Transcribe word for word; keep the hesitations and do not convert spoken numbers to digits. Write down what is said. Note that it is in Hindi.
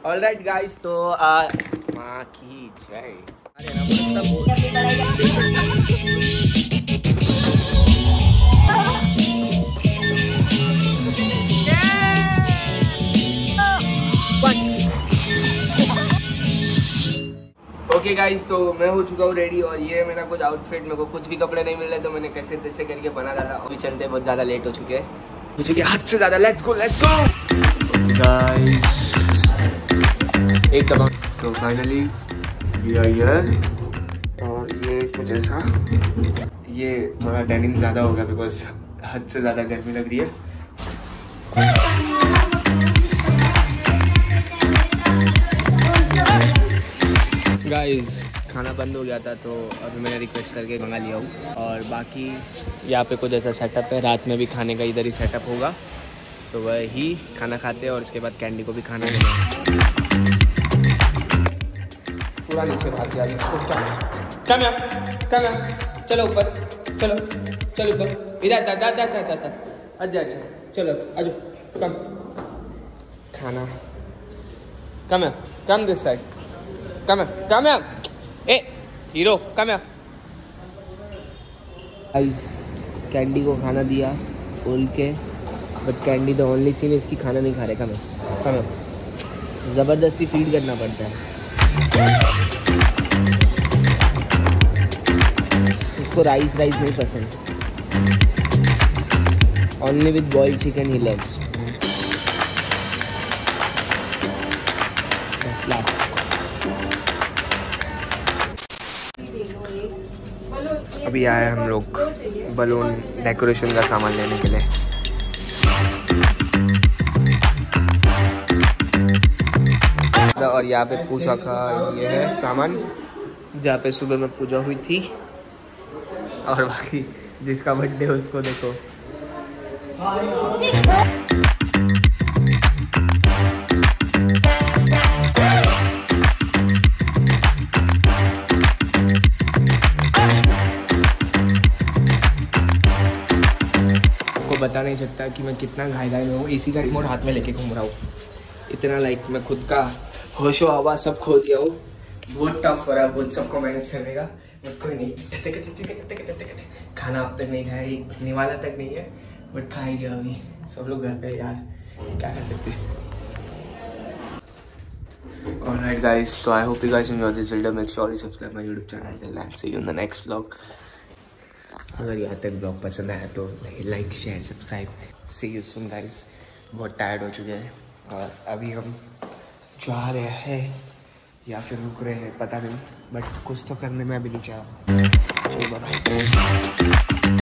ऑलराइट गाइस, तो माँ की जय। ओके गाइस, तो मैं हो चुका हूँ रेडी और ये मेरा कुछ आउटफिट। मेरे को कुछ भी कपड़े नहीं मिल रहे तो मैंने कैसे तैसे करके बना डाला। अभी चलते, बहुत ज़्यादा लेट हो चुके हैं, हो चुके हद से ज़्यादा। Let's go let's go guys, एक दबा। तो फाइनली वी आर हियर और ये कुछ ऐसा, ये थोड़ा डेनिम ज़्यादा हो गया बिकॉज हद से ज़्यादा गर्मी लग रही है। गाइस खाना बंद हो गया था तो अभी मैंने रिक्वेस्ट करके मंगा लिया हूँ। और बाकी यहाँ पे कुछ ऐसा सेटअप है, रात में भी खाने का इधर ही सेटअप होगा। तो वही खाना खाते हैं और उसके बाद कैंडी को भी खाना देना। पूरा नीचे भाग गया इसको। कम कम चलो ऊपर, चलो चलो ऊपर, इधर दा दा दा दा दा अच्छा अच्छा चलो आजो। कम खाना कम है, कम दिस साइड, कम है कम है। ए हीरो कम है। गाइस कैंडी को खाना दिया बोल के, but candy the only scene इसकी खाना नहीं खा रहे। कम है कम है, ज़बरदस्ती फीड करना पड़ता है उसको। राइस राइस नहीं पसंद, ओनली विद बॉइल्ड चिकन ही लव्स। अभी आए हम लोग बलून डेकोरेशन का सामान लेने के लिए। और यहाँ पे पूजा का ये है सामान, जहाँ पे सुबह में पूजा हुई थी। और बाकी जिसका बर्थडे है उसको देखो। आपको बता नहीं सकता कि मैं कितना घायल घायल हूँ। एसी का रिमोट हाथ में लेके घूम रहा हूँ, इतना लाइक मैं खुद का होशो आवाज सब खो दिया हूँ। बहुत टफ हो रहा है बहुत सबको मैनेज करने का, बट कोई नहीं। खाना अब तक नहीं खाया, एक निवाला तक नहीं है, बट खाएंगे अभी। सब लोग घर पे यार, क्या कर सकते हैं। Alright guys, so I hope you guys enjoyed this video. Make sure you subscribe my YouTube channel and see you in the next vlog. अगर यहाँ तक ब्लॉग पसंद आया तो like share subscribe. See you soon guys. बहुत टायर्ड हो चुके हैं और अभी हम जा रहे हैं या फिर रुक रहे हैं पता नहीं, बट कुछ तो करने में अभी नहीं चाहा। चलो बाय।